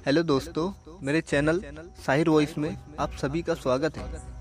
Hello दोस्तों, मेरे channel Sahir voice में आप सभी का स्वागत है।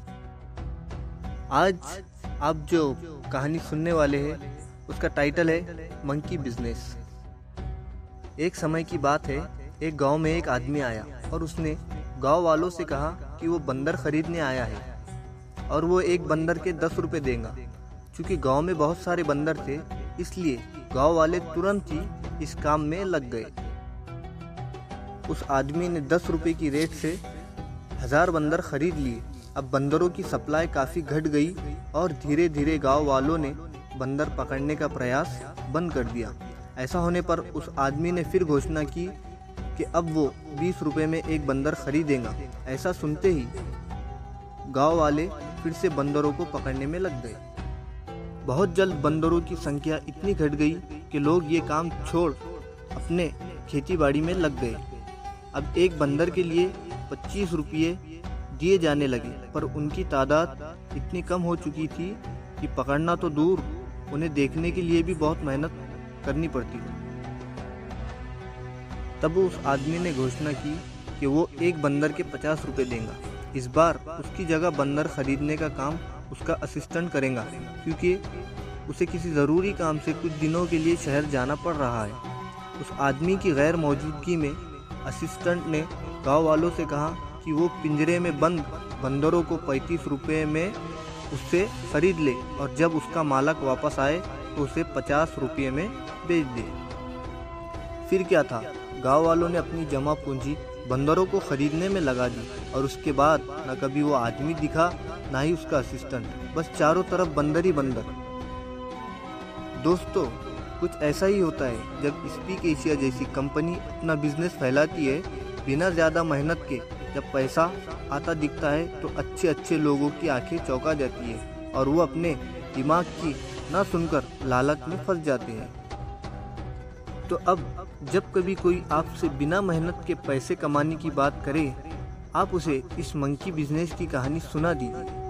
आज आप जो कहानी सुनने वाले हैं उसका टाइटल है मंकी बिजनेस। एक समय की बात है, एक गांव में एक आदमी आया और उसने गांव वालों से कहा कि वो बंदर खरीदने आया है और वो एक बंदर के 10 रुपये देगा। चूँकि गांव में बहुत सारे बंदर थे, इसलिए गांव वाले तुरंत ही इस काम में लग गए। उस आदमी ने 10 रुपये की रेट से 1000 बंदर खरीद लिए। अब बंदरों की सप्लाई काफ़ी घट गई और धीरे धीरे गांव वालों ने बंदर पकड़ने का प्रयास बंद कर दिया। ऐसा होने पर उस आदमी ने फिर घोषणा की कि अब वो 20 रुपये में एक बंदर खरीदेगा। ऐसा सुनते ही गांव वाले फिर से बंदरों को पकड़ने में लग गए। बहुत जल्द बंदरों की संख्या इतनी घट गई कि लोग ये काम छोड़ अपने खेतीबाड़ी में लग गए। अब एक बंदर के लिए 25 रुपये दिए जाने लगे, पर उनकी तादाद इतनी कम हो चुकी थी कि पकड़ना तो दूर, उन्हें देखने के लिए भी बहुत मेहनत करनी पड़ती थी। तब उस आदमी ने घोषणा की कि वो एक बंदर के 50 रुपये देगा। इस बार उसकी जगह बंदर खरीदने का काम उसका असिस्टेंट करेगा, क्योंकि उसे किसी ज़रूरी काम से कुछ दिनों के लिए शहर जाना पड़ रहा है। उस आदमी की गैर मौजूदगी में असिस्टेंट ने गांव वालों से कहा कि वो पिंजरे में बंद बंदरों को 35 रुपये में उससे खरीद ले और जब उसका मालिक वापस आए तो उसे 50 रुपये में बेच दे। फिर क्या था, गांव वालों ने अपनी जमा पूंजी बंदरों को खरीदने में लगा दी और उसके बाद न कभी वो आदमी दिखा, ना ही उसका असिस्टेंट। बस चारों तरफ बंदर ही बंदर। दोस्तों, कुछ ऐसा ही होता है जब स्पीक एशिया जैसी कंपनी अपना बिजनेस फैलाती है बिना ज़्यादा मेहनत के। जब पैसा आता दिखता है तो अच्छे अच्छे लोगों की आंखें चौंका जाती है और वो अपने दिमाग की ना सुनकर लालच में फंस जाते हैं। तो अब जब कभी कोई आपसे बिना मेहनत के पैसे कमाने की बात करे, आप उसे इस मंकी बिजनेस की कहानी सुना दीजिए।